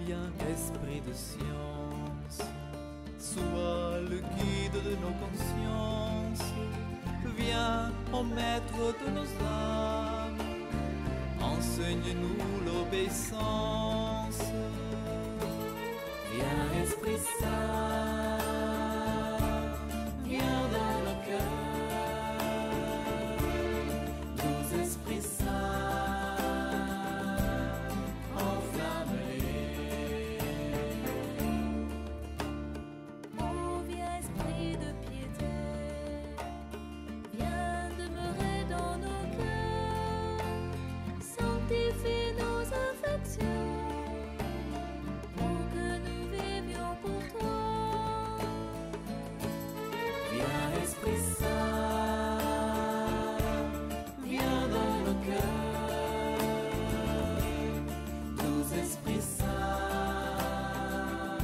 Viens, esprit de science, sois le guide de nos consciences. Viens, ô maître de nos âmes, enseigne-nous l'obéissance. Viens, Esprit Saint, viens dans nos cœurs, doux Esprit Saint, enflamme-les. Oh, viens, Esprit de piété, viens demeurer dans nos cœurs, sanctifie nos affections, pour que nous vivions pour toi. Viens, Esprit Saint, viens dans nos cœurs, doux Esprit Saint.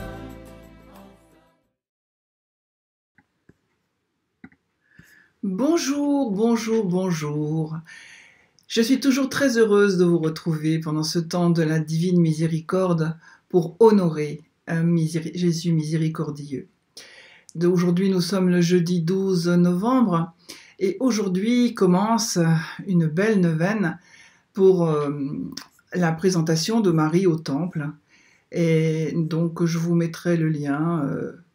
Bonjour, bonjour, bonjour. Je suis toujours très heureuse de vous retrouver pendant ce temps de la divine miséricorde pour honorer Jésus miséricordieux. Aujourd'hui, nous sommes le jeudi 12 novembre et aujourd'hui commence une belle neuvaine pour la présentation de Marie au temple. Et donc, je vous mettrai le lien.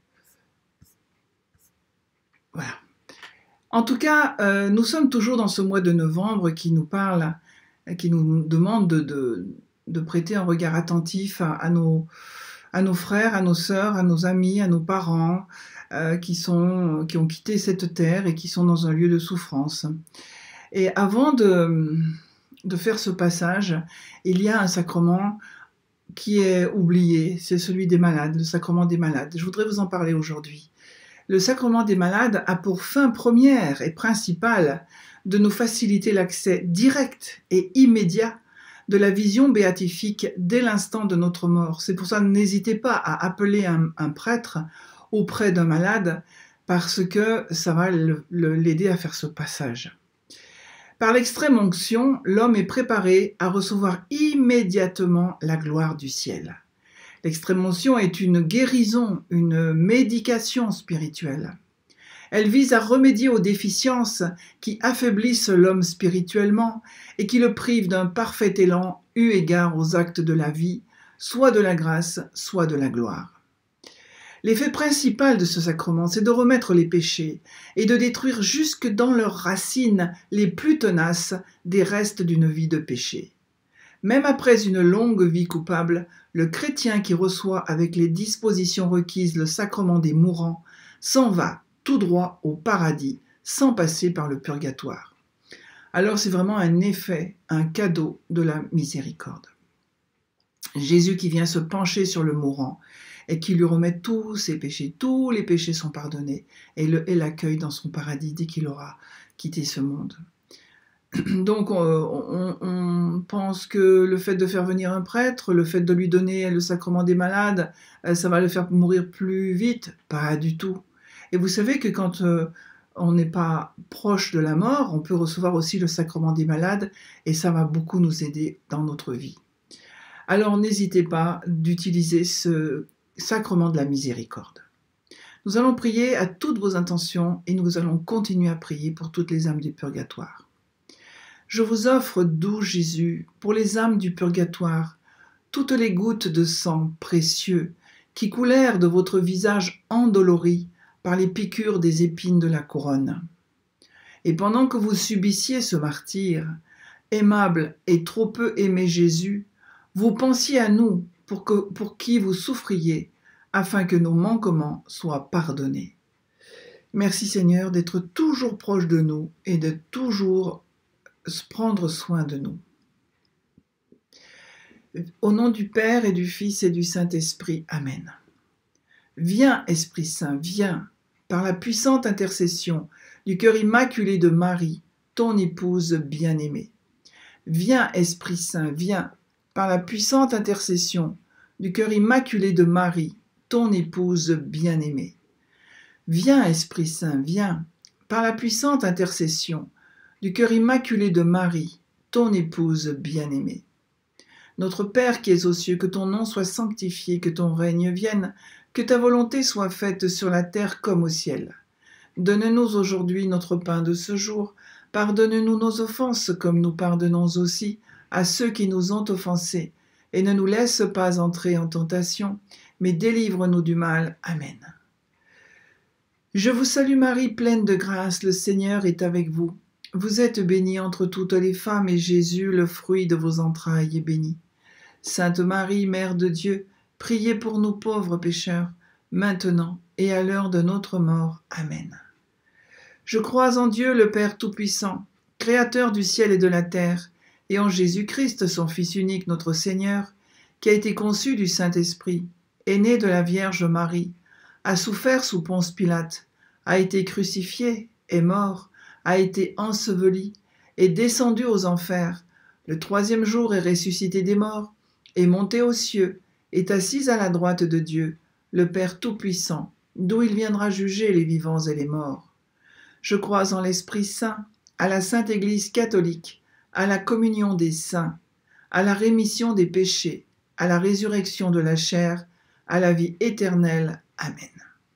Voilà. En tout cas, nous sommes toujours dans ce mois de novembre qui nous parle, qui nous demande de prêter un regard attentif à nos frères, à nos sœurs, à nos amis, à nos parents qui ont quitté cette terre et qui sont dans un lieu de souffrance. Et avant de faire ce passage, il y a un sacrement qui est oublié, c'est celui des malades, le sacrement des malades. Je voudrais vous en parler aujourd'hui. Le sacrement des malades a pour fin première et principale de nous faciliter l'accès direct et immédiat de la vision béatifique dès l'instant de notre mort. C'est pour ça, n'hésitez pas à appeler un prêtre auprès d'un malade parce que ça va l'aider à faire ce passage. Par l'extrême onction, l'homme est préparé à recevoir immédiatement la gloire du ciel. L'extrême onction est une guérison, une médication spirituelle. Elle vise à remédier aux déficiences qui affaiblissent l'homme spirituellement et qui le privent d'un parfait élan eu égard aux actes de la vie, soit de la grâce, soit de la gloire. L'effet principal de ce sacrement, c'est de remettre les péchés et de détruire jusque dans leurs racines les plus tenaces des restes d'une vie de péché. Même après une longue vie coupable, le chrétien qui reçoit avec les dispositions requises le sacrement des mourants s'en va tout droit au paradis sans passer par le purgatoire. Alors c'est vraiment un effet, un cadeau de la miséricorde. Jésus qui vient se pencher sur le mourant et qui lui remet tous ses péchés, tous les péchés sont pardonnés et l'accueille dans son paradis dès qu'il aura quitté ce monde. Donc on pense que le fait de faire venir un prêtre, le fait de lui donner le sacrement des malades, ça va le faire mourir plus vite. Pas du tout. Et vous savez que quand on n'est pas proche de la mort, on peut recevoir aussi le sacrement des malades et ça va beaucoup nous aider dans notre vie. Alors n'hésitez pas d'utiliser ce sacrement de la miséricorde. Nous allons prier à toutes vos intentions et nous allons continuer à prier pour toutes les âmes du purgatoire. Je vous offre, doux Jésus, pour les âmes du purgatoire, toutes les gouttes de sang précieux qui coulèrent de votre visage endolori par les piqûres des épines de la couronne. Et pendant que vous subissiez ce martyre, aimable et trop peu aimé Jésus, vous pensiez à nous pour qui vous souffriez, afin que nos manquements soient pardonnés. Merci Seigneur d'être toujours proche de nous et de toujours prendre soin de nous. Au nom du Père et du Fils et du Saint-Esprit. Amen. Viens, Esprit Saint, viens, par la puissante intercession du cœur immaculé de Marie, ton épouse bien-aimée. Viens, Esprit Saint, viens, par la puissante intercession du cœur immaculé de Marie, ton épouse bien-aimée. Viens, Esprit Saint, viens, par la puissante intercession du cœur immaculé de Marie, ton épouse bien-aimée. Notre Père qui es aux cieux, que ton nom soit sanctifié, que ton règne vienne, que ta volonté soit faite sur la terre comme au ciel. Donne-nous aujourd'hui notre pain de ce jour. Pardonne-nous nos offenses comme nous pardonnons aussi à ceux qui nous ont offensés. Et ne nous laisse pas entrer en tentation, mais délivre-nous du mal. Amen. Je vous salue Marie, pleine de grâce, le Seigneur est avec vous. Vous êtes bénie entre toutes les femmes, et Jésus, le fruit de vos entrailles, est béni. Sainte Marie, Mère de Dieu, priez pour nous pauvres pécheurs, maintenant et à l'heure de notre mort. Amen. Je crois en Dieu, le Père Tout-Puissant, Créateur du ciel et de la terre, et en Jésus-Christ, son Fils unique, notre Seigneur, qui a été conçu du Saint-Esprit, est né de la Vierge Marie, a souffert sous Ponce Pilate, a été crucifié, est mort, a été enseveli, est descendu aux enfers, le 3e jour est ressuscité des morts, est monté aux cieux, est assis à la droite de Dieu, le Père Tout-Puissant, d'où il viendra juger les vivants et les morts. Je crois en l'Esprit Saint, à la Sainte Église catholique, à la communion des saints, à la rémission des péchés, à la résurrection de la chair, à la vie éternelle. Amen.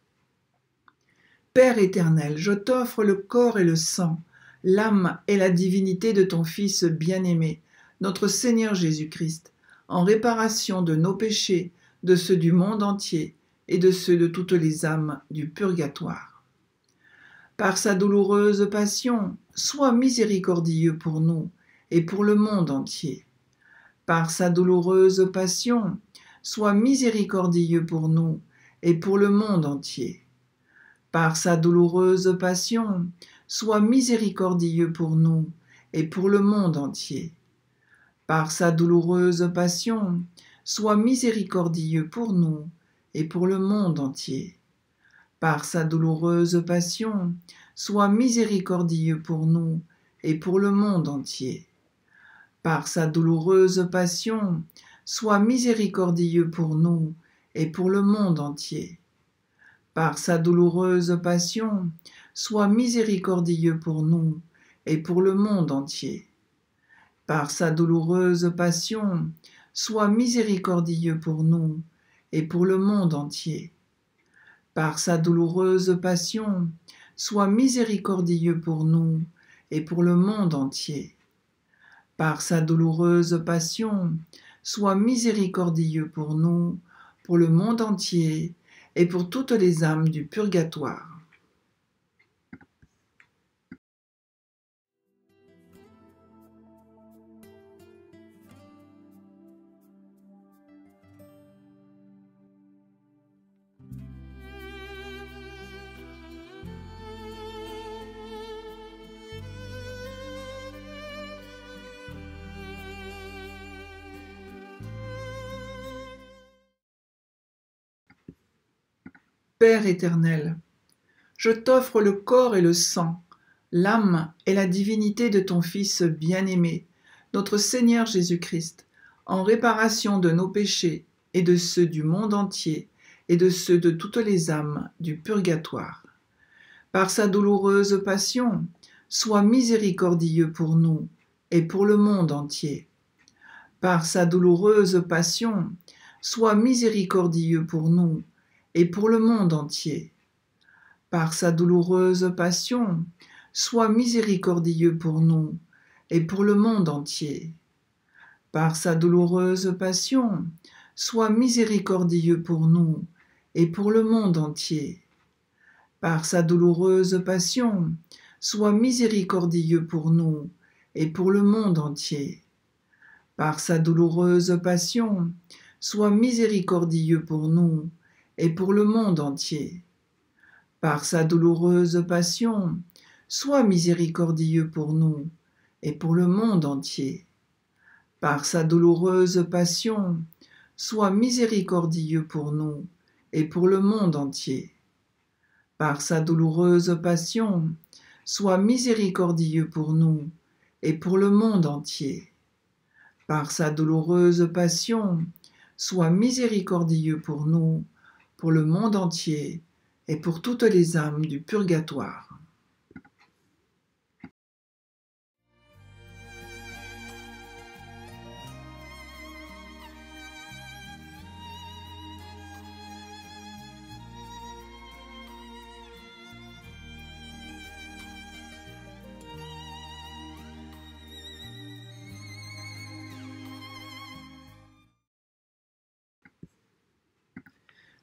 Père éternel, je t'offre le corps et le sang, l'âme et la divinité de ton Fils bien-aimé, notre Seigneur Jésus-Christ, en réparation de nos péchés, de ceux du monde entier et de ceux de toutes les âmes du purgatoire. Par sa douloureuse passion, sois miséricordieux pour nous et pour le monde entier. Par sa douloureuse passion, sois miséricordieux pour nous et pour le monde entier. Par sa douloureuse passion, sois miséricordieux pour nous et pour le monde entier. Par sa douloureuse passion, sois miséricordieux pour nous et pour le monde entier. Par sa douloureuse passion, sois miséricordieux pour nous et pour le monde entier. Par sa douloureuse passion, sois miséricordieux pour nous et pour le monde entier. Par sa douloureuse passion, sois miséricordieux pour nous et pour le monde entier. Par sa douloureuse passion, sois miséricordieux pour nous et pour le monde entier. Par sa douloureuse passion, sois miséricordieux pour nous et pour le monde entier. Par sa douloureuse passion, sois miséricordieux pour nous, pour le monde entier et pour toutes les âmes du purgatoire. Père éternel, je t'offre le corps et le sang, l'âme et la divinité de ton Fils bien-aimé, notre Seigneur Jésus-Christ, en réparation de nos péchés et de ceux du monde entier et de ceux de toutes les âmes du purgatoire. Par sa douloureuse passion, sois miséricordieux pour nous et pour le monde entier. Par sa douloureuse passion, sois miséricordieux pour nous et pour le monde entier. Par sa douloureuse passion, sois miséricordieux pour nous et pour le monde entier. Par sa douloureuse passion, sois miséricordieux pour nous et pour le monde entier. Par sa douloureuse passion, sois miséricordieux pour nous et pour le monde entier. Par sa douloureuse passion, sois miséricordieux pour nous et pour le monde entier. Par sa douloureuse passion, sois miséricordieux pour nous et pour le monde entier. Par sa douloureuse passion, sois miséricordieux pour nous et pour le monde entier. Par sa douloureuse passion, sois miséricordieux pour nous et pour le monde entier. Par sa douloureuse passion, sois miséricordieux pour nous, pour le monde entier et pour toutes les âmes du purgatoire.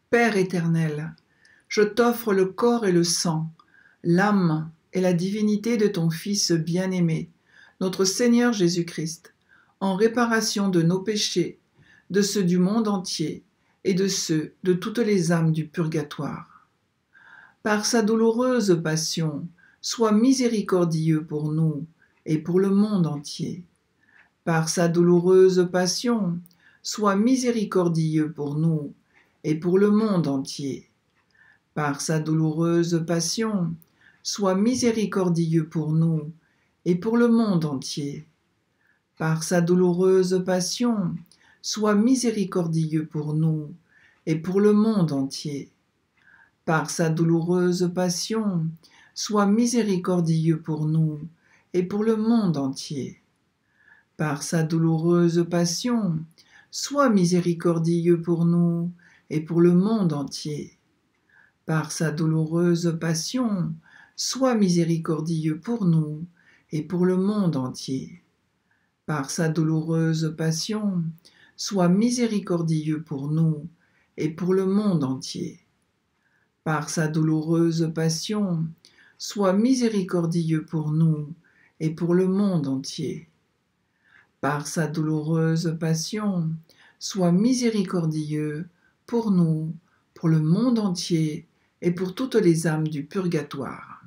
Père éternel, je t'offre le corps et le sang, l'âme et la divinité de ton Fils bien-aimé, notre Seigneur Jésus-Christ, en réparation de nos péchés, de ceux du monde entier et de ceux de toutes les âmes du purgatoire. Par sa douloureuse passion, sois miséricordieux pour nous et pour le monde entier. Par sa douloureuse passion, sois miséricordieux pour nous et pour le monde entier. Par sa douloureuse passion, sois miséricordieux pour nous et pour le monde entier. Par sa douloureuse passion, sois miséricordieux pour nous et pour le monde entier. Par sa douloureuse passion, sois miséricordieux pour nous et pour le monde entier. Par sa douloureuse passion, sois miséricordieux pour nous et pour le monde entier. Par sa douloureuse passion, sois miséricordieux pour nous et pour le monde entier. Par sa douloureuse passion, sois miséricordieux pour nous et pour le monde entier. Par sa douloureuse passion, sois miséricordieux pour nous et pour le monde entier. Par sa douloureuse passion, sois miséricordieux pour nous, pour le monde entier et pour toutes les âmes du purgatoire.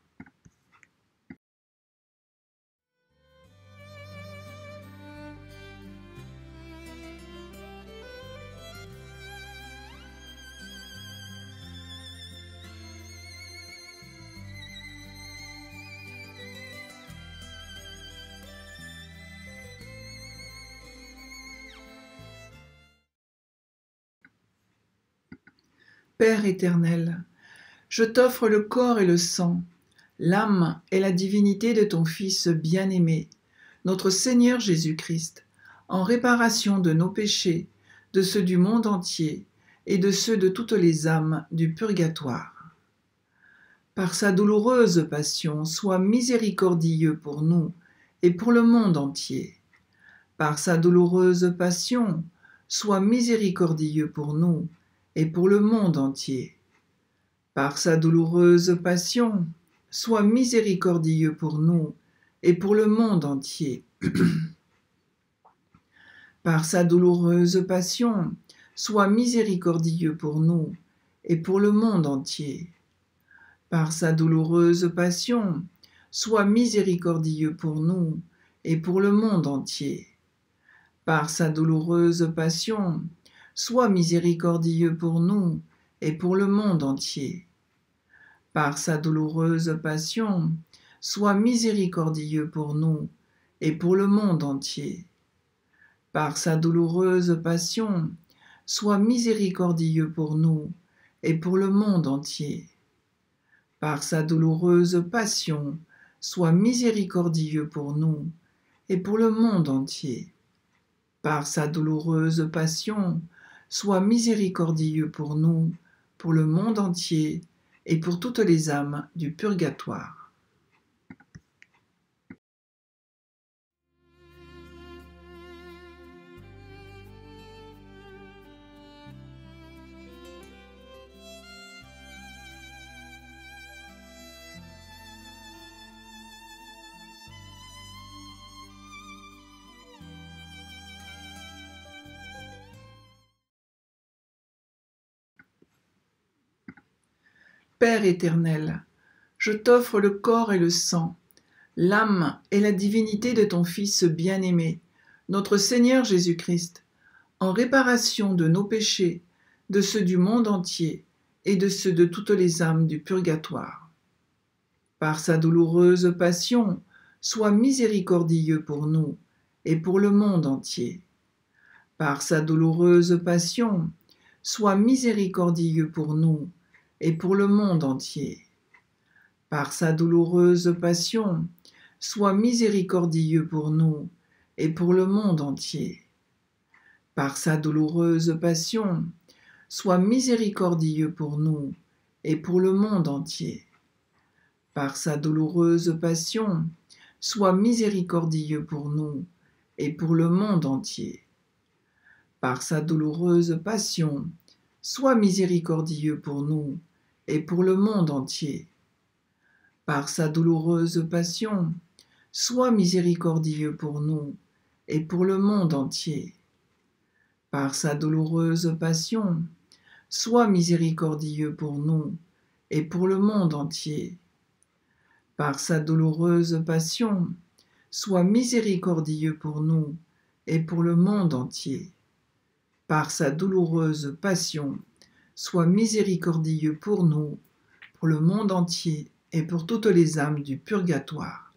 Père éternel, je t'offre le corps et le sang, l'âme et la divinité de ton Fils bien-aimé, notre Seigneur Jésus-Christ, en réparation de nos péchés, de ceux du monde entier et de ceux de toutes les âmes du purgatoire. Par sa douloureuse passion, sois miséricordieux pour nous et pour le monde entier. Par sa douloureuse passion, sois miséricordieux pour nous et pour le monde entier. Par sa douloureuse passion, sois miséricordieux pour nous et pour le monde entier. Par sa douloureuse passion, sois miséricordieux pour nous et pour le monde entier. Par sa douloureuse passion, sois miséricordieux pour nous et pour le monde entier. Par sa douloureuse passion, sois miséricordieux pour nous et pour le monde entier. Par sa douloureuse passion, sois miséricordieux pour nous et pour le monde entier. Par sa douloureuse passion, sois miséricordieux pour nous et pour le monde entier. Par sa douloureuse passion, sois miséricordieux pour nous et pour le monde entier. Par sa douloureuse passion, sois miséricordieux pour nous, pour le monde entier et pour toutes les âmes du purgatoire. Père éternel, je t'offre le corps et le sang, l'âme et la divinité de ton Fils bien-aimé, notre Seigneur Jésus-Christ, en réparation de nos péchés, de ceux du monde entier et de ceux de toutes les âmes du purgatoire. Par sa douloureuse passion, sois miséricordieux pour nous et pour le monde entier. Par sa douloureuse passion, sois miséricordieux pour nous et pour le monde entier. Par sa douloureuse passion, sois miséricordieux pour nous et pour le monde entier. Par sa douloureuse passion, sois miséricordieux pour nous et pour le monde entier. Par sa douloureuse passion, sois miséricordieux pour nous et pour le monde entier. Par sa douloureuse passion, sois miséricordieux pour nous et pour le monde entier. Par sa douloureuse passion, sois miséricordieux pour nous et pour le monde entier. Par sa douloureuse passion, sois miséricordieux pour nous et pour le monde entier. Par sa douloureuse passion, sois miséricordieux pour nous et pour le monde entier. Par sa douloureuse passion, sois miséricordieux pour nous, pour le monde entier et pour toutes les âmes du purgatoire.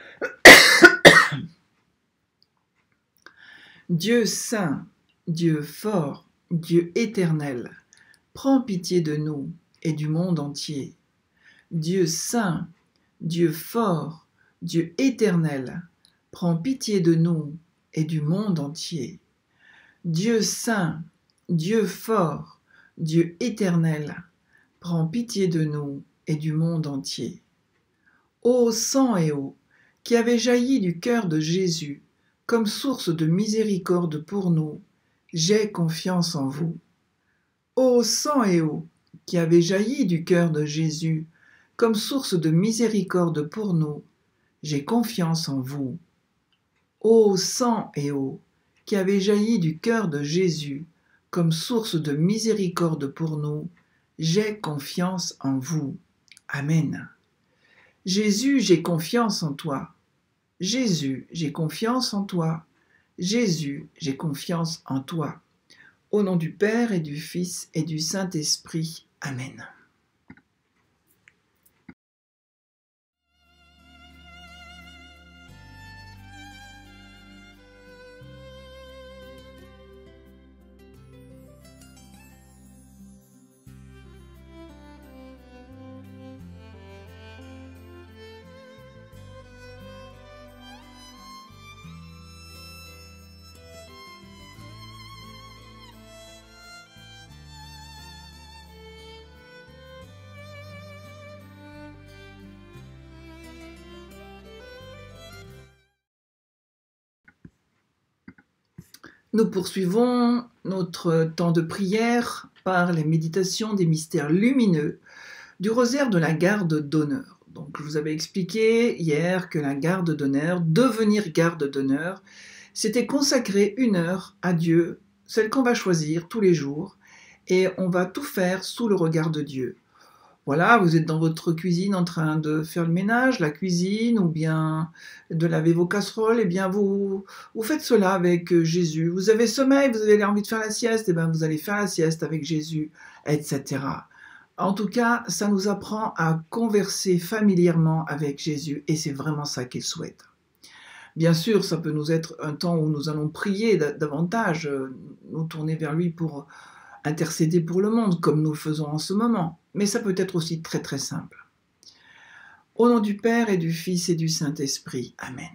Dieu saint, Dieu fort, Dieu éternel, prends pitié de nous et du monde entier. Dieu saint, Dieu fort, Dieu éternel, prends pitié de nous et du monde entier. Dieu saint, Dieu fort, Dieu éternel, prends pitié de nous et du monde entier. Ô sang et eau, qui avez jailli du cœur de Jésus comme source de miséricorde pour nous, j'ai confiance en vous. Ô sang et eau, qui avez jailli du cœur de Jésus comme source de miséricorde pour nous, j'ai confiance en vous. Ô sang et eau, qui avez jailli du cœur de Jésus comme source de miséricorde pour nous, j'ai confiance en vous. Amen. Jésus, j'ai confiance en toi. Jésus, j'ai confiance en toi. Jésus, j'ai confiance en toi. Au nom du Père et du Fils et du Saint-Esprit. Amen. Nous poursuivons notre temps de prière par les méditations des mystères lumineux du rosaire de la garde d'honneur. Donc, je vous avais expliqué hier que la garde d'honneur, devenir garde d'honneur, c'était consacrer 1 heure à Dieu, celle qu'on va choisir tous les jours, et on va tout faire sous le regard de Dieu. Voilà, vous êtes dans votre cuisine en train de faire le ménage, la cuisine, ou bien de laver vos casseroles, et bien vous faites cela avec Jésus. Vous avez sommeil, vous avez envie de faire la sieste, et bien vous allez faire la sieste avec Jésus, etc. En tout cas, ça nous apprend à converser familièrement avec Jésus, et c'est vraiment ça qu'il souhaite. Bien sûr, ça peut nous être un temps où nous allons prier davantage, nous tourner vers lui pour intercéder pour le monde, comme nous le faisons en ce moment. Mais ça peut être aussi très très simple. Au nom du Père et du Fils et du Saint-Esprit. Amen.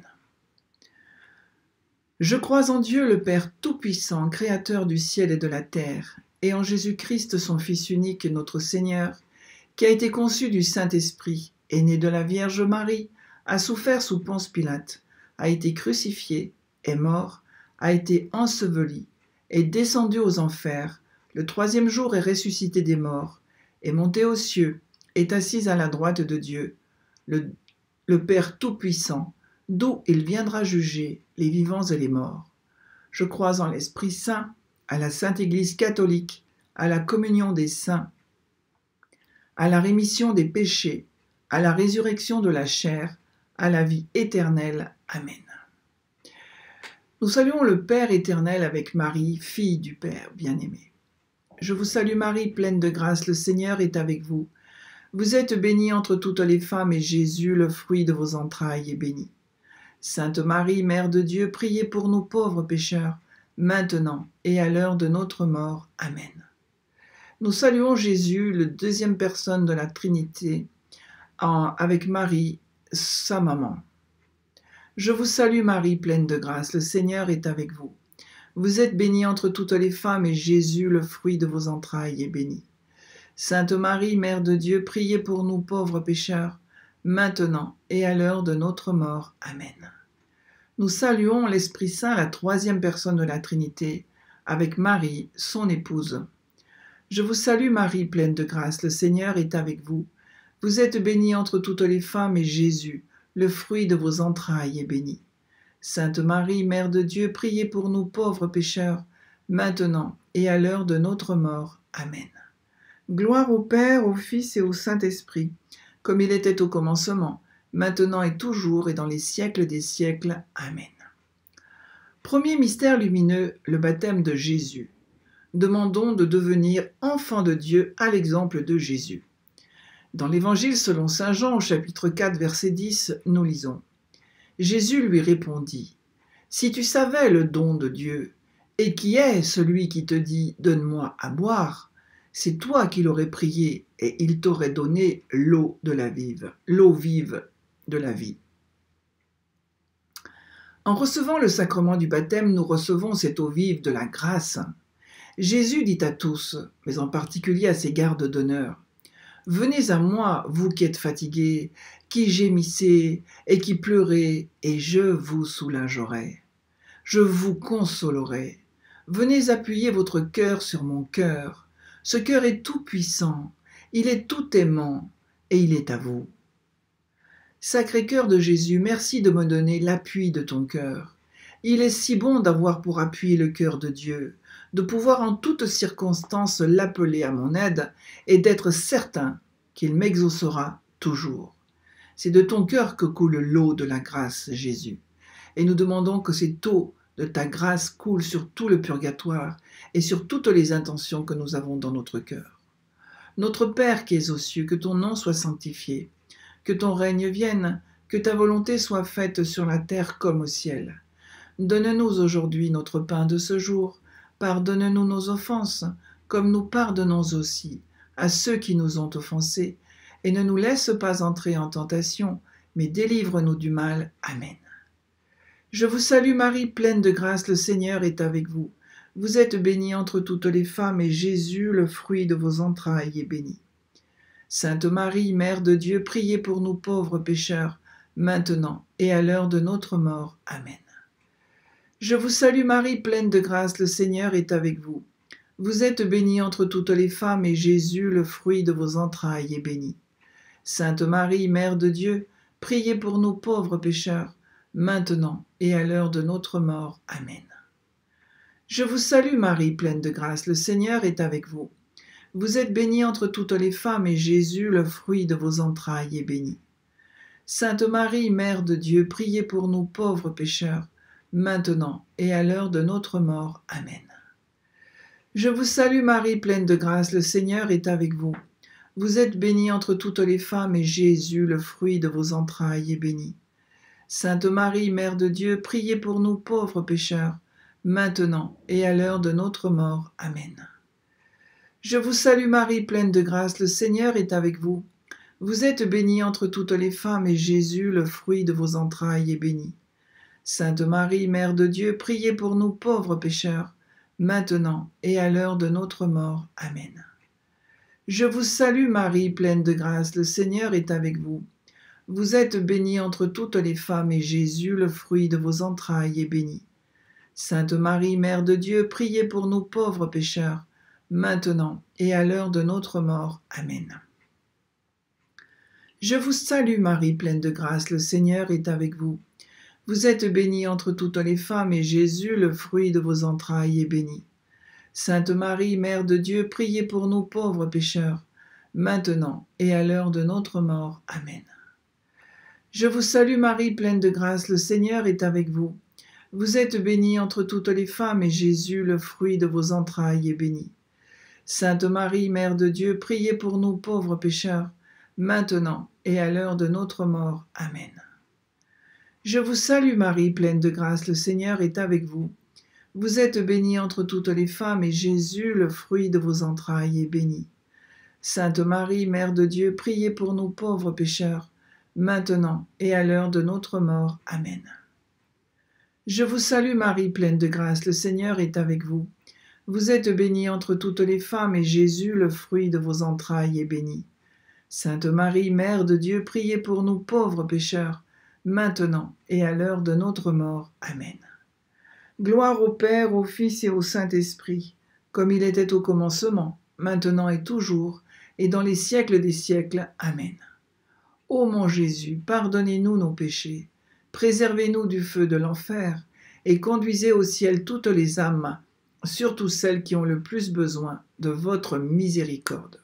Je crois en Dieu le Père Tout-Puissant, Créateur du ciel et de la terre, et en Jésus-Christ, son Fils unique, notre Seigneur, qui a été conçu du Saint-Esprit, est né de la Vierge Marie, a souffert sous Ponce Pilate, a été crucifié, est mort, a été enseveli, est descendu aux enfers, le 3e jour est ressuscité des morts, est monté aux cieux, est assis à la droite de Dieu, le Père Tout-Puissant, d'où il viendra juger les vivants et les morts. Je crois en l'Esprit Saint, à la Sainte Église catholique, à la communion des saints, à la rémission des péchés, à la résurrection de la chair, à la vie éternelle. Amen. Nous saluons le Père éternel avec Marie, fille du Père bien-aimé. Je vous salue Marie, pleine de grâce, le Seigneur est avec vous. Vous êtes bénie entre toutes les femmes, et Jésus, le fruit de vos entrailles, est béni. Sainte Marie, Mère de Dieu, priez pour nous pauvres pécheurs, maintenant et à l'heure de notre mort. Amen. Nous saluons Jésus, le 2e personne de la Trinité, avec Marie, sa maman. Je vous salue Marie, pleine de grâce, le Seigneur est avec vous. Vous êtes bénie entre toutes les femmes, et Jésus, le fruit de vos entrailles, est béni. Sainte Marie, Mère de Dieu, priez pour nous pauvres pécheurs, maintenant et à l'heure de notre mort. Amen. Nous saluons l'Esprit Saint, la 3e personne de la Trinité, avec Marie, son épouse. Je vous salue Marie, pleine de grâce, le Seigneur est avec vous. Vous êtes bénie entre toutes les femmes, et Jésus, le fruit de vos entrailles, est béni. Sainte Marie, Mère de Dieu, priez pour nous pauvres pécheurs, maintenant et à l'heure de notre mort. Amen. Gloire au Père, au Fils et au Saint-Esprit, comme il était au commencement, maintenant et toujours et dans les siècles des siècles. Amen. Premier mystère lumineux, le baptême de Jésus. Demandons de devenir enfants de Dieu à l'exemple de Jésus. Dans l'Évangile selon saint Jean, au chapitre 4, verset 10, nous lisons « Jésus lui répondit, « Si tu savais le don de Dieu, et qui est celui qui te dit « Donne-moi à boire », c'est toi qui l'aurais prié, et il t'aurait donné l'eau vive de la vie. » En recevant le sacrement du baptême, nous recevons cette eau vive de la grâce. Jésus dit à tous, mais en particulier à ses gardes d'honneur, « Venez à moi, vous qui êtes fatigués, qui gémissez et qui pleurez, et je vous soulagerai. Je vous consolerai. Venez appuyer votre cœur sur mon cœur. Ce cœur est tout puissant, il est tout aimant, et il est à vous. » Sacré cœur de Jésus, merci de me donner l'appui de ton cœur. Il est si bon d'avoir pour appui le cœur de Dieu, de pouvoir en toutes circonstances l'appeler à mon aide et d'être certain qu'il m'exaucera toujours. C'est de ton cœur que coule l'eau de la grâce, Jésus. Et nous demandons que cette eau de ta grâce coule sur tout le purgatoire et sur toutes les intentions que nous avons dans notre cœur. Notre Père qui es aux cieux, que ton nom soit sanctifié, que ton règne vienne, que ta volonté soit faite sur la terre comme au ciel. Donne-nous aujourd'hui notre pain de ce jour. Pardonne-nous nos offenses, comme nous pardonnons aussi à ceux qui nous ont offensés, et ne nous laisse pas entrer en tentation, mais délivre-nous du mal. Amen. Je vous salue Marie, pleine de grâce, le Seigneur est avec vous. Vous êtes bénie entre toutes les femmes, et Jésus, le fruit de vos entrailles, est béni. Sainte Marie, Mère de Dieu, priez pour nous pauvres pécheurs, maintenant et à l'heure de notre mort. Amen. Je vous salue Marie, pleine de grâce, le Seigneur est avec vous. Vous êtes bénie entre toutes les femmes, et Jésus, le fruit de vos entrailles, est béni. Sainte Marie, Mère de Dieu, priez pour nous pauvres pécheurs, maintenant et à l'heure de notre mort. Amen. Je vous salue Marie, pleine de grâce, le Seigneur est avec vous. Vous êtes bénie entre toutes les femmes, et Jésus, le fruit de vos entrailles, est béni. Sainte Marie, Mère de Dieu, priez pour nous pauvres pécheurs, maintenant et à l'heure de notre mort. Amen. Je vous salue Marie, pleine de grâce, le Seigneur est avec vous. Vous êtes bénie entre toutes les femmes, et Jésus, le fruit de vos entrailles, est béni. Sainte Marie, Mère de Dieu, priez pour nous pauvres pécheurs, maintenant et à l'heure de notre mort. Amen. Je vous salue Marie, pleine de grâce, le Seigneur est avec vous. Vous êtes bénie entre toutes les femmes, et Jésus, le fruit de vos entrailles, est béni. Sainte Marie, Mère de Dieu, priez pour nous pauvres pécheurs, maintenant et à l'heure de notre mort. Amen. Je vous salue Marie, pleine de grâce, le Seigneur est avec vous. Vous êtes bénie entre toutes les femmes, et Jésus, le fruit de vos entrailles, est béni. Sainte Marie, Mère de Dieu, priez pour nous pauvres pécheurs, maintenant et à l'heure de notre mort. Amen. Je vous salue Marie, pleine de grâce, le Seigneur est avec vous. Vous êtes bénie entre toutes les femmes, et Jésus, le fruit de vos entrailles, est béni. Sainte Marie, Mère de Dieu, priez pour nous pauvres pécheurs, maintenant et à l'heure de notre mort. Amen. Je vous salue Marie, pleine de grâce, le Seigneur est avec vous. Vous êtes bénie entre toutes les femmes, et Jésus, le fruit de vos entrailles, est béni. Sainte Marie, Mère de Dieu, priez pour nous pauvres pécheurs, maintenant et à l'heure de notre mort. Amen. Je vous salue Marie, pleine de grâce, le Seigneur est avec vous. Vous êtes bénie entre toutes les femmes, et Jésus, le fruit de vos entrailles, est béni. Sainte Marie, Mère de Dieu, priez pour nous pauvres pécheurs, maintenant et à l'heure de notre mort. Amen. Je vous salue Marie, pleine de grâce, le Seigneur est avec vous. Vous êtes bénie entre toutes les femmes, et Jésus, le fruit de vos entrailles, est béni. Sainte Marie, Mère de Dieu, priez pour nous pauvres pécheurs, maintenant et à l'heure de notre mort. Amen. Gloire au Père, au Fils et au Saint-Esprit, comme il était au commencement, maintenant et toujours, et dans les siècles des siècles. Amen. Ô mon Jésus, pardonnez-nous nos péchés, préservez-nous du feu de l'enfer, et conduisez au ciel toutes les âmes, surtout celles qui ont le plus besoin de votre miséricorde.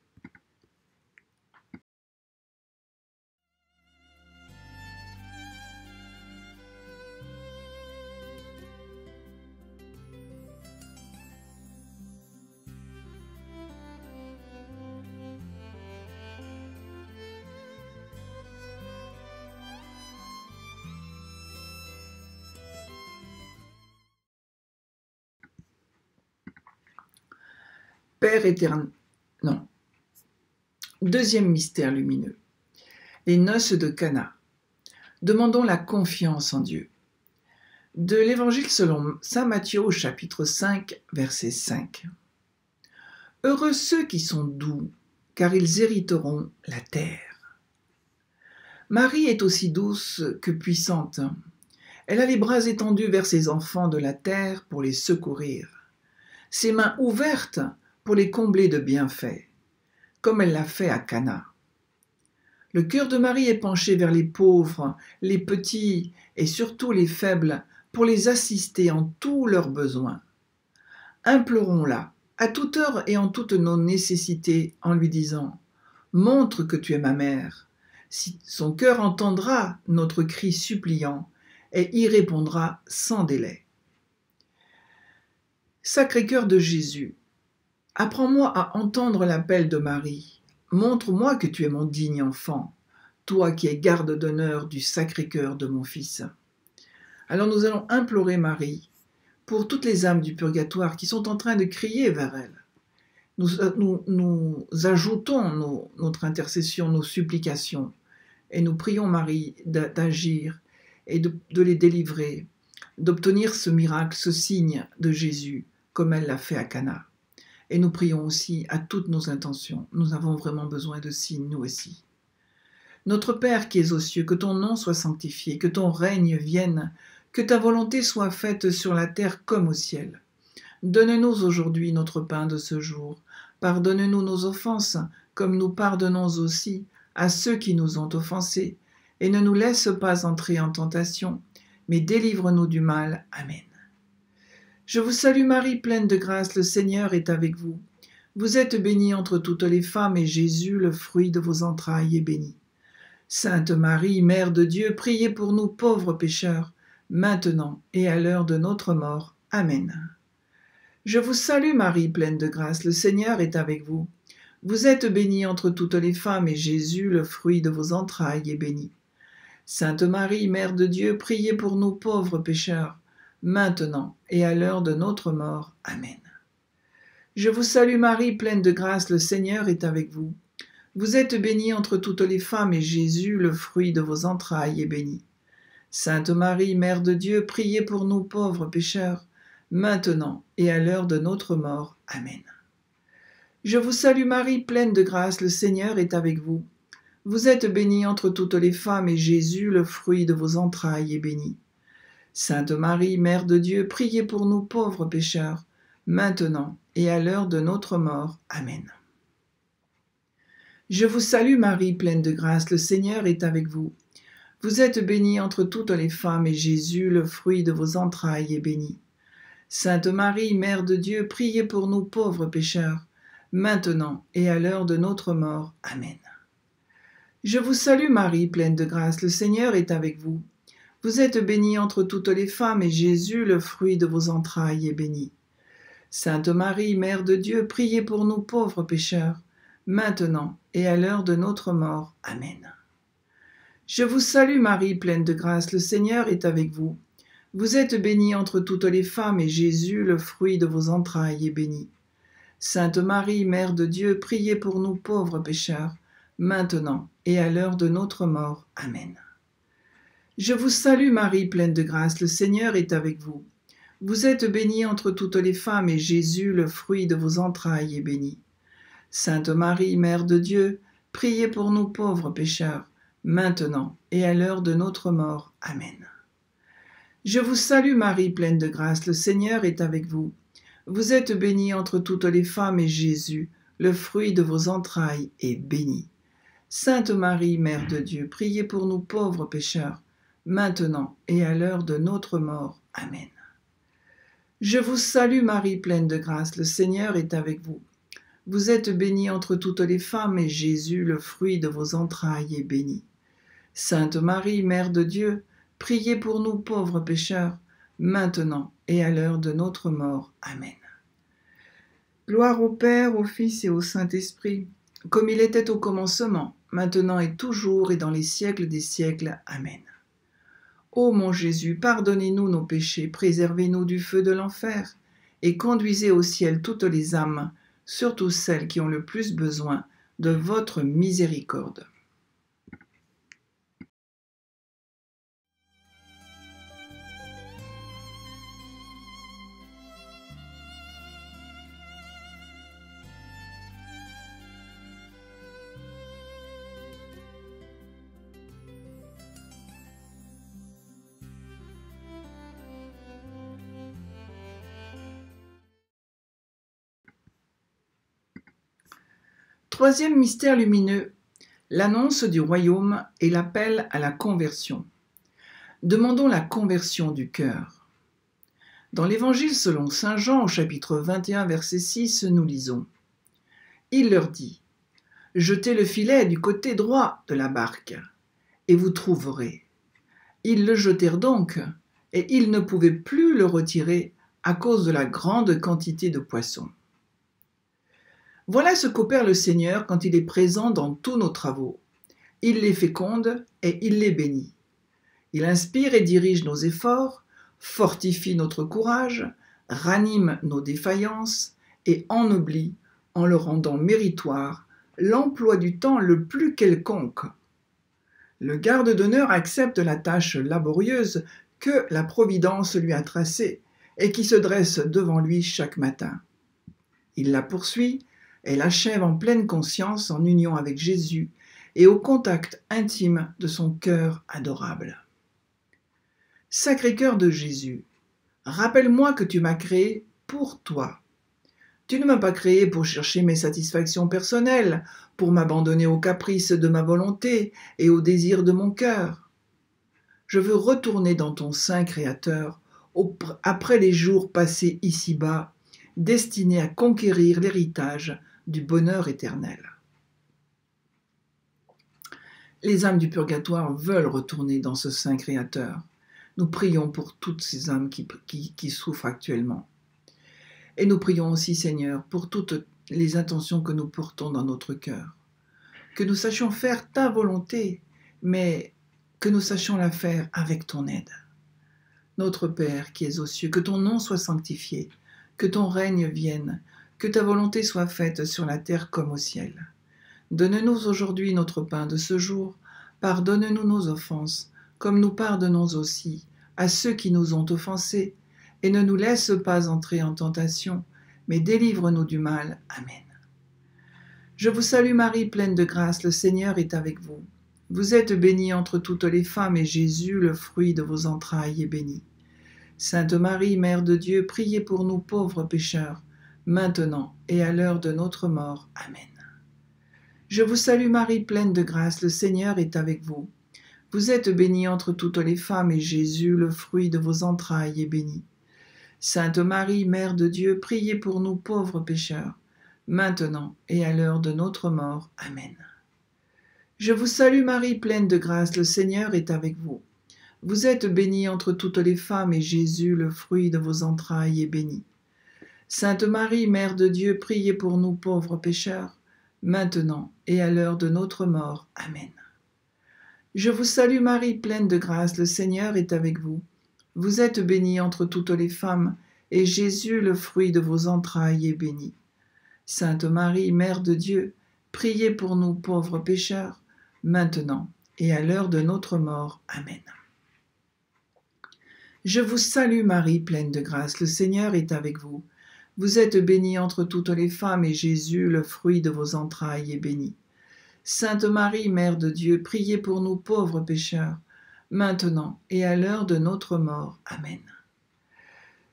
Père éternel, non. Deuxième mystère lumineux. Les noces de Cana. Demandons la confiance en Dieu. De l'Évangile selon saint Matthieu au chapitre 5, verset 5. Heureux ceux qui sont doux, car ils hériteront la terre. Marie est aussi douce que puissante. Elle a les bras étendus vers ses enfants de la terre pour les secourir. Ses mains ouvertes pour les combler de bienfaits, comme elle l'a fait à Cana. Le cœur de Marie est penché vers les pauvres, les petits et surtout les faibles pour les assister en tous leurs besoins. Implorons-la à toute heure et en toutes nos nécessités en lui disant « Montre que tu es ma mère ». Si son cœur entendra notre cri suppliant et y répondra sans délai. Sacré-Cœur de Jésus, apprends-moi à entendre l'appel de Marie. Montre-moi que tu es mon digne enfant, toi qui es garde d'honneur du Sacré-Cœur de mon Fils. Alors nous allons implorer Marie pour toutes les âmes du purgatoire qui sont en train de crier vers elle. Nous ajoutons notre intercession, nos supplications, et nous prions Marie d'agir et de les délivrer, d'obtenir ce miracle, ce signe de Jésus, comme elle l'a fait à Cana. Et nous prions aussi à toutes nos intentions. Nous avons vraiment besoin de signes, nous aussi. Notre Père qui es aux cieux, que ton nom soit sanctifié, que ton règne vienne, que ta volonté soit faite sur la terre comme au ciel. Donne-nous aujourd'hui notre pain de ce jour. Pardonne-nous nos offenses, comme nous pardonnons aussi à ceux qui nous ont offensés. Et ne nous laisse pas entrer en tentation, mais délivre-nous du mal. Amen. Je vous salue Marie, pleine de grâce, le Seigneur est avec vous. Vous êtes bénie entre toutes les femmes, et Jésus, le fruit de vos entrailles, est béni. Sainte Marie, Mère de Dieu, priez pour nous pauvres pécheurs, maintenant et à l'heure de notre mort. Amen. Je vous salue Marie, pleine de grâce, le Seigneur est avec vous. Vous êtes bénie entre toutes les femmes, et Jésus, le fruit de vos entrailles, est béni. Sainte Marie, Mère de Dieu, priez pour nous pauvres pécheurs, maintenant et à l'heure de notre mort. Amen. Je vous salue Marie, pleine de grâce, le Seigneur est avec vous. Vous êtes bénie entre toutes les femmes, et Jésus, le fruit de vos entrailles, est béni. Sainte Marie, Mère de Dieu, priez pour nous pauvres pécheurs, maintenant et à l'heure de notre mort. Amen. Je vous salue Marie, pleine de grâce, le Seigneur est avec vous. Vous êtes bénie entre toutes les femmes, et Jésus, le fruit de vos entrailles, est béni. Sainte Marie, Mère de Dieu, priez pour nous pauvres pécheurs, maintenant et à l'heure de notre mort. Amen. Je vous salue Marie, pleine de grâce, le Seigneur est avec vous. Vous êtes bénie entre toutes les femmes, et Jésus, le fruit de vos entrailles, est béni. Sainte Marie, Mère de Dieu, priez pour nous pauvres pécheurs, maintenant et à l'heure de notre mort. Amen. Je vous salue Marie, pleine de grâce, le Seigneur est avec vous. Vous êtes bénie entre toutes les femmes, et Jésus, le fruit de vos entrailles, est béni. Sainte Marie, Mère de Dieu, priez pour nous pauvres pécheurs, maintenant et à l'heure de notre mort. Amen. Je vous salue Marie, pleine de grâce, le Seigneur est avec vous. Vous êtes bénie entre toutes les femmes, et Jésus, le fruit de vos entrailles, est béni. Sainte Marie, Mère de Dieu, priez pour nous pauvres pécheurs, maintenant et à l'heure de notre mort. Amen. Je vous salue Marie, pleine de grâce, le Seigneur est avec vous. Vous êtes bénie entre toutes les femmes, et Jésus, le fruit de vos entrailles, est béni. Sainte Marie, Mère de Dieu, priez pour nous pauvres pécheurs, maintenant et à l'heure de notre mort. Amen. Je vous salue Marie, pleine de grâce, le Seigneur est avec vous. Vous êtes bénie entre toutes les femmes, et Jésus, le fruit de vos entrailles, est béni. Sainte Marie, Mère de Dieu, priez pour nous pauvres pécheurs, maintenant et à l'heure de notre mort. Amen. Je vous salue Marie, pleine de grâce, le Seigneur est avec vous. Vous êtes bénie entre toutes les femmes, et Jésus, le fruit de vos entrailles, est béni. Sainte Marie, Mère de Dieu, priez pour nous pauvres pécheurs, maintenant et à l'heure de notre mort. Amen. Gloire au Père, au Fils et au Saint-Esprit, comme il était au commencement, maintenant et toujours et dans les siècles des siècles. Amen. Ô mon Jésus, pardonnez-nous nos péchés, préservez-nous du feu de l'enfer, et conduisez au ciel toutes les âmes, surtout celles qui ont le plus besoin de votre miséricorde. Troisième mystère lumineux, l'annonce du royaume et l'appel à la conversion. Demandons la conversion du cœur. Dans l'Évangile selon saint Jean, au chapitre 21, verset 6, nous lisons « Il leur dit, jetez le filet du côté droit de la barque, et vous trouverez. Ils le jetèrent donc, et ils ne pouvaient plus le retirer à cause de la grande quantité de poissons. » Voilà ce qu'opère le Seigneur quand il est présent dans tous nos travaux. Il les féconde et il les bénit. Il inspire et dirige nos efforts, fortifie notre courage, ranime nos défaillances et ennoblit, en le rendant méritoire, l'emploi du temps le plus quelconque. Le garde d'honneur accepte la tâche laborieuse que la Providence lui a tracée et qui se dresse devant lui chaque matin. Il la poursuit et l'achève en pleine conscience, en union avec Jésus et au contact intime de son cœur adorable. Sacré-Cœur de Jésus, rappelle-moi que tu m'as créé pour toi. Tu ne m'as pas créé pour chercher mes satisfactions personnelles, pour m'abandonner aux caprices de ma volonté et aux désirs de mon cœur. Je veux retourner dans ton sein créateur après les jours passés ici-bas, destinés à conquérir l'héritage du bonheur éternel. Les âmes du purgatoire veulent retourner dans ce saint créateur. Nous prions pour toutes ces âmes qui souffrent actuellement. Et nous prions aussi, Seigneur, pour toutes les intentions que nous portons dans notre cœur. Que nous sachions faire ta volonté, mais que nous sachions la faire avec ton aide. Notre Père qui es aux cieux, que ton nom soit sanctifié, que ton règne vienne, que ta volonté soit faite sur la terre comme au ciel. Donne-nous aujourd'hui notre pain de ce jour. Pardonne-nous nos offenses, comme nous pardonnons aussi à ceux qui nous ont offensés. Et ne nous laisse pas entrer en tentation, mais délivre-nous du mal. Amen. Je vous salue Marie, pleine de grâce, le Seigneur est avec vous. Vous êtes bénie entre toutes les femmes, et Jésus, le fruit de vos entrailles, est béni. Sainte Marie, Mère de Dieu, priez pour nous pauvres pécheurs, maintenant et à l'heure de notre mort. Amen. Je vous salue Marie, pleine de grâce, le Seigneur est avec vous. Vous êtes bénie entre toutes les femmes, et Jésus, le fruit de vos entrailles, est béni. Sainte Marie, Mère de Dieu, priez pour nous pauvres pécheurs, maintenant et à l'heure de notre mort. Amen. Je vous salue Marie, pleine de grâce, le Seigneur est avec vous. Vous êtes bénie entre toutes les femmes, et Jésus, le fruit de vos entrailles, est béni. Sainte Marie, Mère de Dieu, priez pour nous pauvres pécheurs, maintenant et à l'heure de notre mort. Amen. Je vous salue Marie, pleine de grâce, le Seigneur est avec vous. Vous êtes bénie entre toutes les femmes, et Jésus, le fruit de vos entrailles, est béni. Sainte Marie, Mère de Dieu, priez pour nous pauvres pécheurs, maintenant et à l'heure de notre mort. Amen. Je vous salue Marie, pleine de grâce, le Seigneur est avec vous. Vous êtes bénie entre toutes les femmes, et Jésus, le fruit de vos entrailles, est béni. Sainte Marie, Mère de Dieu, priez pour nous pauvres pécheurs, maintenant et à l'heure de notre mort. Amen.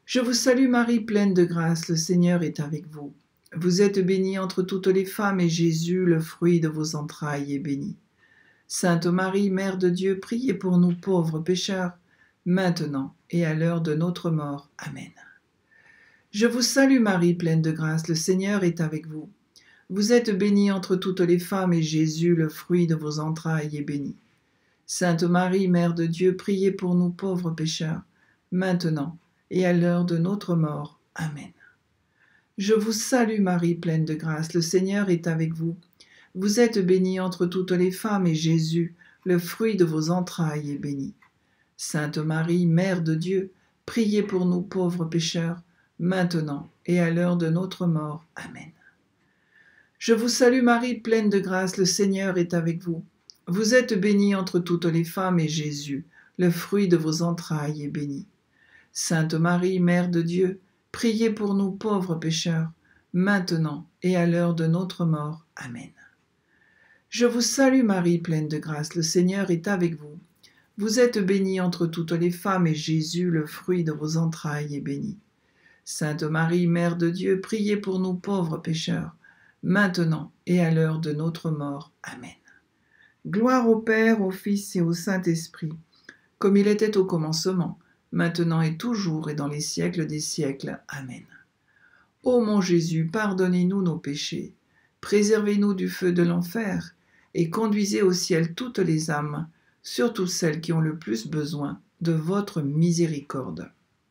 Je vous salue Marie, pleine de grâce, le Seigneur est avec vous. Vous êtes bénie entre toutes les femmes, et Jésus, le fruit de vos entrailles, est béni. Sainte Marie, Mère de Dieu, priez pour nous pauvres pécheurs, maintenant et à l'heure de notre mort. Amen. Je vous salue Marie, pleine de grâce, le Seigneur est avec vous. Vous êtes bénie entre toutes les femmes, et Jésus, le fruit de vos entrailles, est béni. Sainte Marie, Mère de Dieu, priez pour nous pauvres pécheurs, maintenant et à l'heure de notre mort. Amen. Je vous salue Marie, pleine de grâce, le Seigneur est avec vous. Vous êtes bénie entre toutes les femmes, et Jésus, le fruit de vos entrailles, est béni. Sainte Marie, Mère de Dieu, priez pour nous pauvres pécheurs, maintenant et à l'heure de notre mort. Amen. Je vous salue Marie, pleine de grâce, le Seigneur est avec vous. Vous êtes bénie entre toutes les femmes, et Jésus, le fruit de vos entrailles, est béni. Sainte Marie, Mère de Dieu, priez pour nous pauvres pécheurs, maintenant et à l'heure de notre mort. Amen. Je vous salue Marie, pleine de grâce, le Seigneur est avec vous. Vous êtes bénie entre toutes les femmes, et Jésus, le fruit de vos entrailles, est béni. Sainte Marie, Mère de Dieu, priez pour nous pauvres pécheurs, maintenant et à l'heure de notre mort. Amen. Gloire au Père, au Fils et au Saint-Esprit, comme il était au commencement, maintenant et toujours et dans les siècles des siècles. Amen. Ô mon Jésus, pardonnez-nous nos péchés, préservez-nous du feu de l'enfer, et conduisez au ciel toutes les âmes, surtout celles qui ont le plus besoin de votre miséricorde.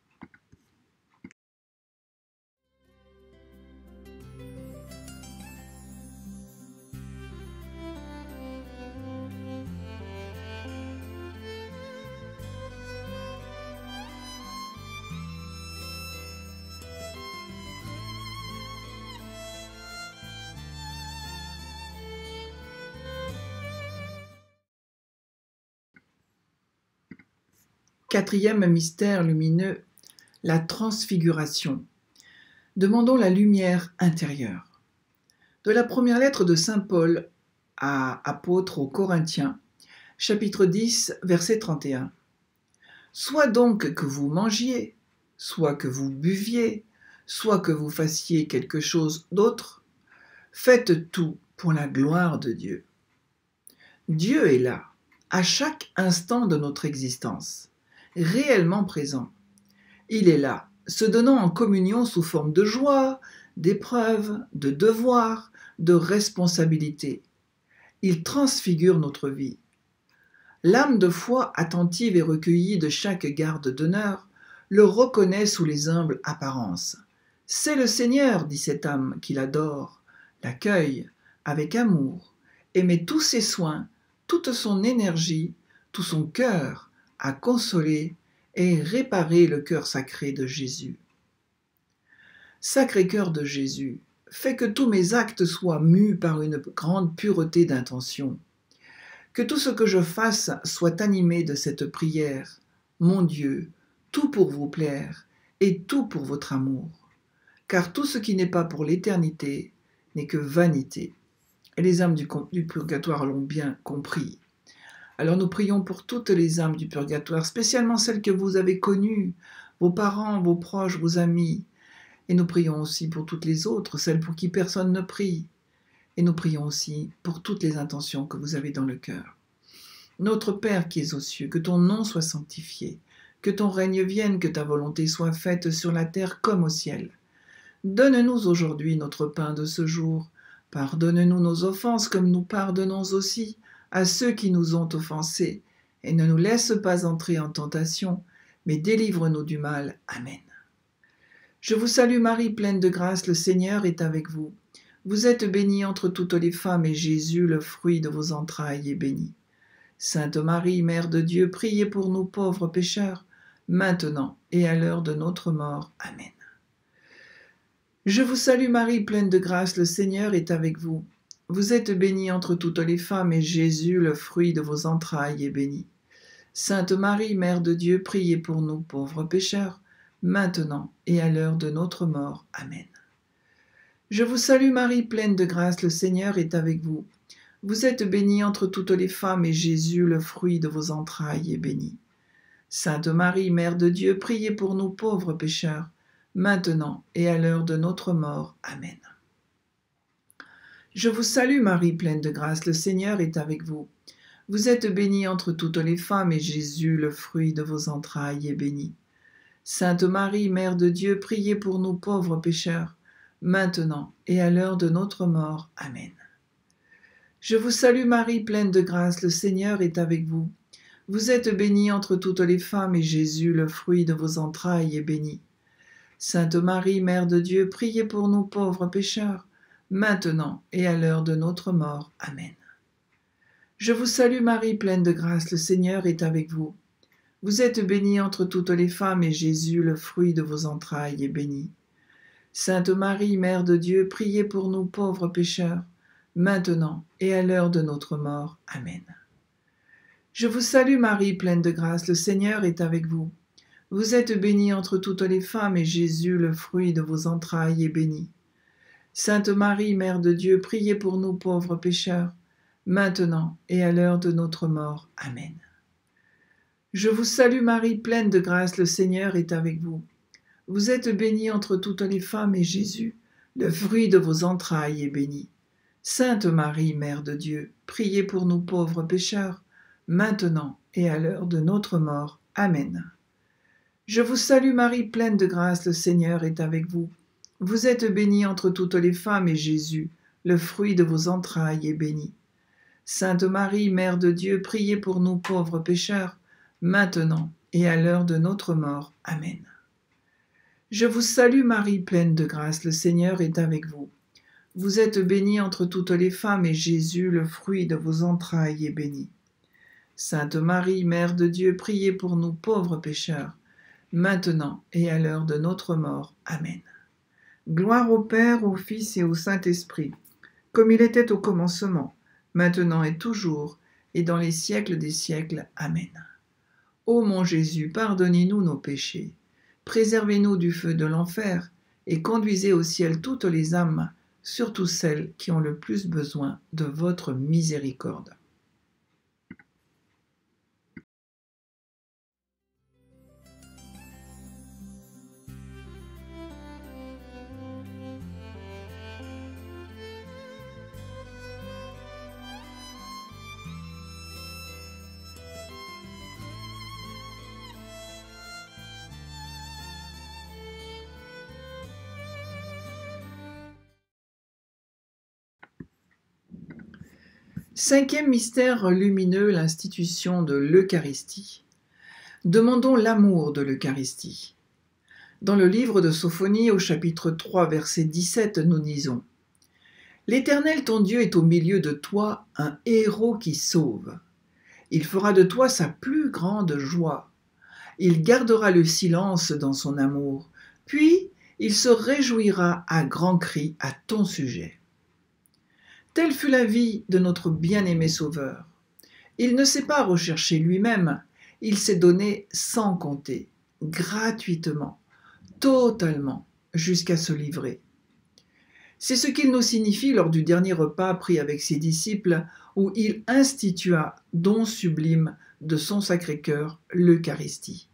Quatrième mystère lumineux, la transfiguration. Demandons la lumière intérieure. De la première lettre de saint Paul à apôtre aux Corinthiens, chapitre 10, verset 31. Soit donc que vous mangiez, soit que vous buviez, soit que vous fassiez quelque chose d'autre, faites tout pour la gloire de Dieu. Dieu est là, à chaque instant de notre existence, réellement présent. Il est là, se donnant en communion sous forme de joie, d'épreuve, de devoir, de responsabilité. Il transfigure notre vie. L'âme de foi attentive et recueillie de chaque garde d'honneur le reconnaît sous les humbles apparences. C'est le Seigneur, dit cette âme qui l'adore, l'accueille avec amour et met tous ses soins, toute son énergie, tout son cœur à consoler et réparer le cœur sacré de Jésus. Sacré cœur de Jésus, fais que tous mes actes soient mus par une grande pureté d'intention. Que tout ce que je fasse soit animé de cette prière. Mon Dieu, tout pour vous plaire et tout pour votre amour. Car tout ce qui n'est pas pour l'éternité n'est que vanité. Et les âmes du purgatoire l'ont bien compris. Alors nous prions pour toutes les âmes du purgatoire, spécialement celles que vous avez connues, vos parents, vos proches, vos amis. Et nous prions aussi pour toutes les autres, celles pour qui personne ne prie. Et nous prions aussi pour toutes les intentions que vous avez dans le cœur. Notre Père qui es aux cieux, que ton nom soit sanctifié, que ton règne vienne, que ta volonté soit faite sur la terre comme au ciel. Donne-nous aujourd'hui notre pain de ce jour. Pardonne-nous nos offenses comme nous pardonnons aussi à ceux qui nous ont offensés, et ne nous laisse pas entrer en tentation, mais délivre-nous du mal. Amen. Je vous salue Marie, pleine de grâce, le Seigneur est avec vous. Vous êtes bénie entre toutes les femmes, et Jésus, le fruit de vos entrailles, est béni. Sainte Marie, Mère de Dieu, priez pour nous pauvres pécheurs, maintenant et à l'heure de notre mort. Amen. Je vous salue Marie, pleine de grâce, le Seigneur est avec vous. Vous êtes bénie entre toutes les femmes, et Jésus, le fruit de vos entrailles, est béni. Sainte Marie, Mère de Dieu, priez pour nous pauvres pécheurs, maintenant et à l'heure de notre mort. Amen. Je vous salue Marie, pleine de grâce, le Seigneur est avec vous. Vous êtes bénie entre toutes les femmes, et Jésus, le fruit de vos entrailles, est béni. Sainte Marie, Mère de Dieu, priez pour nous pauvres pécheurs, maintenant et à l'heure de notre mort. Amen. Je vous salue Marie, pleine de grâce, le Seigneur est avec vous. Vous êtes bénie entre toutes les femmes, et Jésus, le fruit de vos entrailles, est béni. Sainte Marie, Mère de Dieu, priez pour nous pauvres pécheurs, maintenant et à l'heure de notre mort. Amen. Je vous salue Marie, pleine de grâce, le Seigneur est avec vous. Vous êtes bénie entre toutes les femmes, et Jésus, le fruit de vos entrailles, est béni. Sainte Marie, Mère de Dieu, priez pour nous pauvres pécheurs, maintenant et à l'heure de notre mort. Amen. Je vous salue Marie, pleine de grâce, le Seigneur est avec vous. Vous êtes bénie entre toutes les femmes, et Jésus, le fruit de vos entrailles, est béni. Sainte Marie, Mère de Dieu, priez pour nous pauvres pécheurs, maintenant et à l'heure de notre mort. Amen. Je vous salue Marie, pleine de grâce, le Seigneur est avec vous. Vous êtes bénie entre toutes les femmes, et Jésus, le fruit de vos entrailles, est béni. Sainte Marie, Mère de Dieu, priez pour nous pauvres pécheurs, maintenant et à l'heure de notre mort. Amen. Je vous salue Marie, pleine de grâce, le Seigneur est avec vous. Vous êtes bénie entre toutes les femmes, et Jésus, le fruit de vos entrailles, est béni. Sainte Marie, Mère de Dieu, priez pour nous pauvres pécheurs, maintenant et à l'heure de notre mort. Amen. Je vous salue Marie, pleine de grâce, le Seigneur est avec vous. Vous êtes bénie entre toutes les femmes, et Jésus, le fruit de vos entrailles, est béni. Sainte Marie, Mère de Dieu, priez pour nous pauvres pécheurs, maintenant et à l'heure de notre mort. Amen. Je vous salue Marie, pleine de grâce, le Seigneur est avec vous. Vous êtes bénie entre toutes les femmes, et Jésus, le fruit de vos entrailles, est béni. Sainte Marie, Mère de Dieu, priez pour nous pauvres pécheurs, maintenant et à l'heure de notre mort. Amen. Gloire au Père, au Fils et au Saint-Esprit, comme il était au commencement, maintenant et toujours, et dans les siècles des siècles. Amen. Ô mon Jésus, pardonnez-nous nos péchés, préservez-nous du feu de l'enfer, et conduisez au ciel toutes les âmes, surtout celles qui ont le plus besoin de votre miséricorde. Cinquième mystère lumineux, l'institution de l'Eucharistie. Demandons l'amour de l'Eucharistie. Dans le livre de Sophonie, au chapitre 3, verset 17, nous lisons « L'Éternel ton Dieu est au milieu de toi un héros qui sauve. Il fera de toi sa plus grande joie. Il gardera le silence dans son amour, puis il se réjouira à grands cris à ton sujet. » Telle fut la vie de notre bien-aimé Sauveur. Il ne s'est pas recherché lui-même, il s'est donné sans compter, gratuitement, totalement, jusqu'à se livrer. C'est ce qu'il nous signifie lors du dernier repas pris avec ses disciples, où il institua, don sublime de son Sacré-Cœur, l'Eucharistie.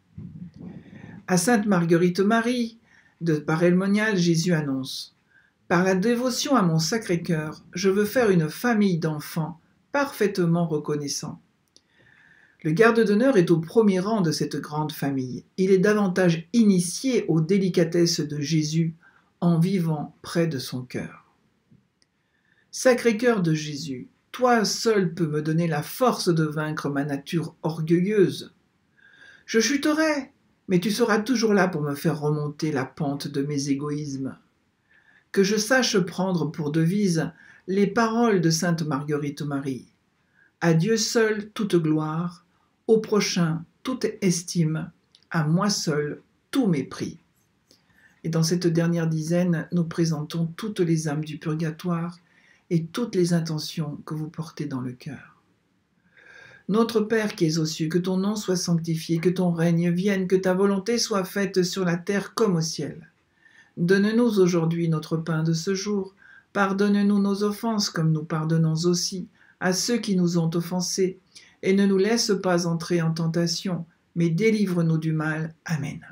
À Sainte Marguerite Marie, de Paray-le-Monial, Jésus annonce « Par la dévotion à mon Sacré-Cœur, je veux faire une famille d'enfants parfaitement reconnaissants. » Le garde d'honneur est au premier rang de cette grande famille. Il est davantage initié aux délicatesses de Jésus en vivant près de son cœur. Sacré-Cœur de Jésus, toi seul peux me donner la force de vaincre ma nature orgueilleuse. Je chuterai, mais tu seras toujours là pour me faire remonter la pente de mes égoïsmes. Que je sache prendre pour devise les paroles de sainte Marguerite Marie. À Dieu seul toute gloire, au prochain toute estime, à moi seul tout mépris. Et dans cette dernière dizaine, nous présentons toutes les âmes du purgatoire et toutes les intentions que vous portez dans le cœur. Notre Père qui es aux cieux, que ton nom soit sanctifié, que ton règne vienne, que ta volonté soit faite sur la terre comme au ciel. Donne-nous aujourd'hui notre pain de ce jour. Pardonne-nous nos offenses comme nous pardonnons aussi à ceux qui nous ont offensés. Et ne nous laisse pas entrer en tentation, mais délivre-nous du mal. Amen.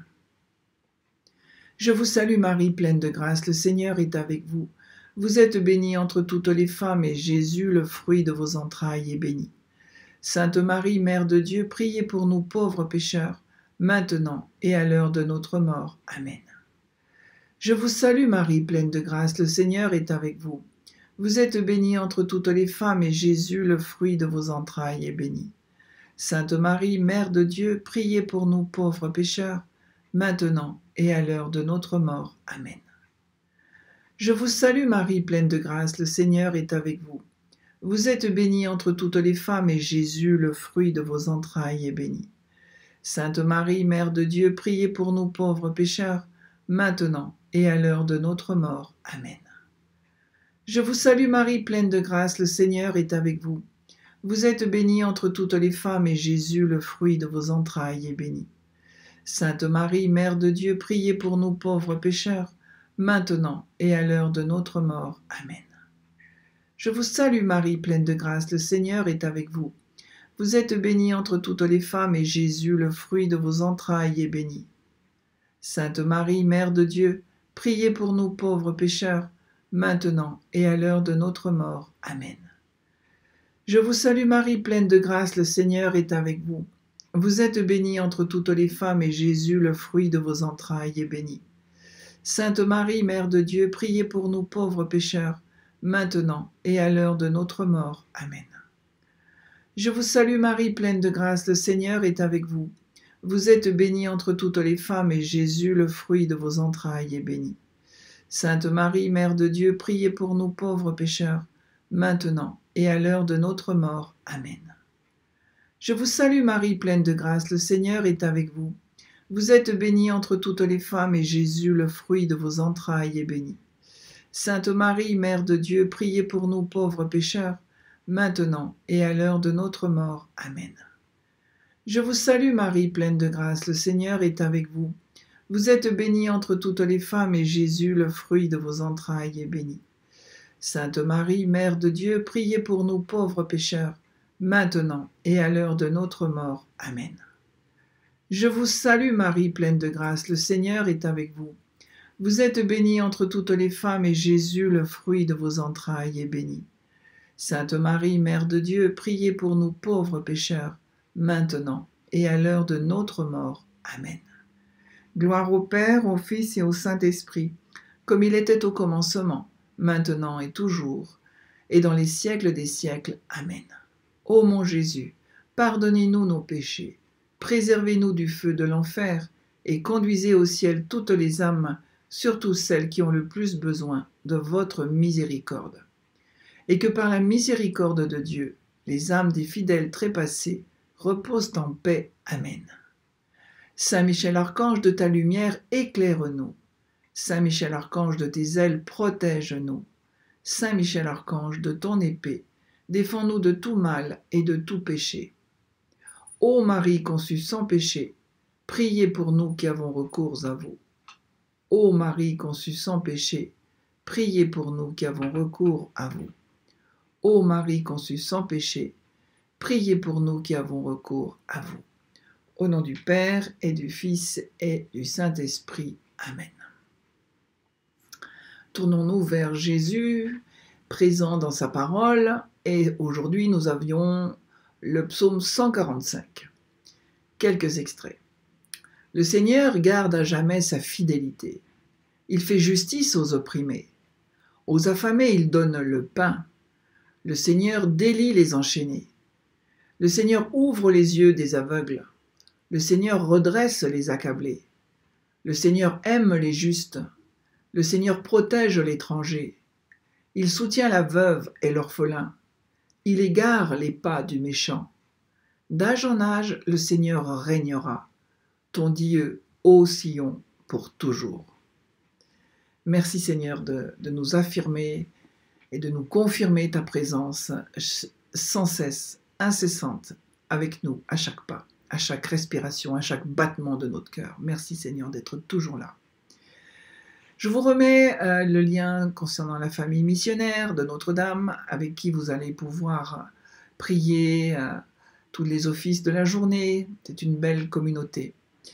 Je vous salue Marie, pleine de grâce, le Seigneur est avec vous. Vous êtes bénie entre toutes les femmes, et Jésus, le fruit de vos entrailles, est béni. Sainte Marie, Mère de Dieu, priez pour nous pauvres pécheurs, maintenant et à l'heure de notre mort. Amen. Je vous salue Marie, pleine de grâce, le Seigneur est avec vous. Vous êtes bénie entre toutes les femmes, et Jésus, le fruit de vos entrailles, est béni. Sainte Marie, Mère de Dieu, priez pour nous pauvres pécheurs, maintenant et à l'heure de notre mort. Amen. Je vous salue Marie, pleine de grâce, le Seigneur est avec vous. Vous êtes bénie entre toutes les femmes, et Jésus, le fruit de vos entrailles, est béni. Sainte Marie, Mère de Dieu, priez pour nous pauvres pécheurs, maintenant et à l'heure de notre mort. Amen. Je vous salue Marie, pleine de grâce, le Seigneur est avec vous. Vous êtes bénie entre toutes les femmes, et Jésus, le fruit de vos entrailles, est béni. Sainte Marie, Mère de Dieu, priez pour nous pauvres pécheurs, maintenant et à l'heure de notre mort. Amen. Je vous salue Marie, pleine de grâce, le Seigneur est avec vous. Vous êtes bénie entre toutes les femmes, et Jésus, le fruit de vos entrailles, est béni. Sainte Marie, Mère de Dieu, priez pour nous pauvres pécheurs, maintenant et à l'heure de notre mort. Amen. Je vous salue Marie, pleine de grâce, le Seigneur est avec vous. Vous êtes bénie entre toutes les femmes, et Jésus, le fruit de vos entrailles, est béni. Sainte Marie, Mère de Dieu, priez pour nous pauvres pécheurs, maintenant et à l'heure de notre mort. Amen. Je vous salue Marie, pleine de grâce, le Seigneur est avec vous. Vous êtes bénie entre toutes les femmes, et Jésus, le fruit de vos entrailles, est béni. Sainte Marie, Mère de Dieu, priez pour nous pauvres pécheurs, maintenant et à l'heure de notre mort. Amen. Je vous salue Marie, pleine de grâce, le Seigneur est avec vous. Vous êtes bénie entre toutes les femmes, et Jésus, le fruit de vos entrailles, est béni. Sainte Marie, Mère de Dieu, priez pour nous pauvres pécheurs, maintenant et à l'heure de notre mort. Amen. Je vous salue Marie, pleine de grâce, le Seigneur est avec vous. Vous êtes bénie entre toutes les femmes, et Jésus, le fruit de vos entrailles, est béni. Sainte Marie, Mère de Dieu, priez pour nous pauvres pécheurs, maintenant et à l'heure de notre mort. Amen. Je vous salue Marie, pleine de grâce, le Seigneur est avec vous. Vous êtes bénie entre toutes les femmes, et Jésus, le fruit de vos entrailles, est béni. Sainte Marie, Mère de Dieu, priez pour nous pauvres pécheurs, maintenant et à l'heure de notre mort. Amen. Gloire au Père, au Fils et au Saint-Esprit, comme il était au commencement, maintenant et toujours, et dans les siècles des siècles. Amen. Ô mon Jésus, pardonnez-nous nos péchés, préservez-nous du feu de l'enfer, et conduisez au ciel toutes les âmes, surtout celles qui ont le plus besoin de votre miséricorde. Et que par la miséricorde de Dieu, les âmes des fidèles trépassés reposent en paix. Amen. Saint Michel Archange, de ta lumière, éclaire-nous. Saint Michel Archange, de tes ailes, protège-nous. Saint Michel Archange, de ton épée, défends-nous de tout mal et de tout péché. Ô Marie conçue sans péché, priez pour nous qui avons recours à vous. Ô Marie conçue sans péché, priez pour nous qui avons recours à vous. Ô Marie conçue sans péché, priez pour nous qui avons recours à vous. Au nom du Père et du Fils et du Saint-Esprit. Amen. Tournons-nous vers Jésus, présent dans sa parole, et aujourd'hui nous avions le psaume 145. Quelques extraits. Le Seigneur garde à jamais sa fidélité. Il fait justice aux opprimés. Aux affamés, il donne le pain. Le Seigneur délie les enchaînés. Le Seigneur ouvre les yeux des aveugles. Le Seigneur redresse les accablés. Le Seigneur aime les justes. Le Seigneur protège l'étranger. Il soutient la veuve et l'orphelin. Il égare les pas du méchant. D'âge en âge, le Seigneur régnera. Ton Dieu, ô Sion, pour toujours. Merci Seigneur de nous affirmer et de nous confirmer ta présence sans cesse, incessante, avec nous à chaque pas, à chaque respiration, à chaque battement de notre cœur. Merci Seigneur d'être toujours là. Je vous remets le lien concernant la famille missionnaire de Notre-Dame, avec qui vous allez pouvoir prier tous les offices de la journée. C'est une belle communauté.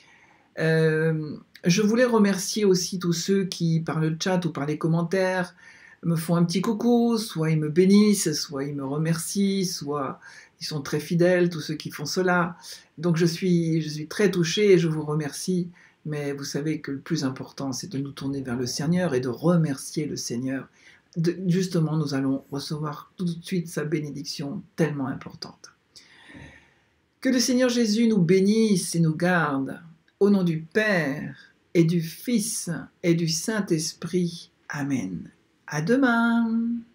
Je voulais remercier aussi tous ceux qui, par le chat ou par les commentaires, me font un petit coucou, soit ils me bénissent, soit ils me remercient, soit ils sont très fidèles, tous ceux qui font cela. Donc je suis très touchée et je vous remercie. Mais vous savez que le plus important, c'est de nous tourner vers le Seigneur et de remercier le Seigneur. Justement, nous allons recevoir tout de suite sa bénédiction tellement importante. Que le Seigneur Jésus nous bénisse et nous garde. Au nom du Père et du Fils et du Saint-Esprit. Amen. À demain.